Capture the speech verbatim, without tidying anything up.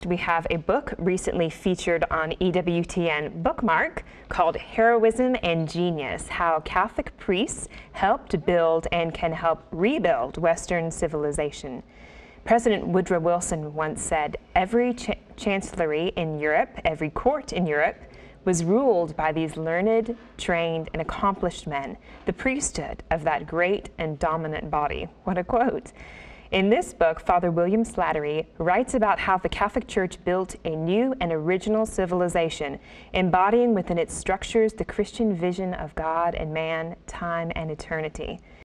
Next, we have a book recently featured on E W T N Bookmark called Heroism and Genius: How Catholic Priests Helped Build and Can Help Rebuild Western Civilization. President Woodrow Wilson once said, "Every ch chancellery in Europe, every court in Europe, was ruled by these learned, trained, and accomplished men, the priesthood of that great and dominant body." What a quote. In this book, Father William Slattery writes about how the Catholic Church built a new and original civilization, embodying within its structures the Christian vision of God and man, time and eternity.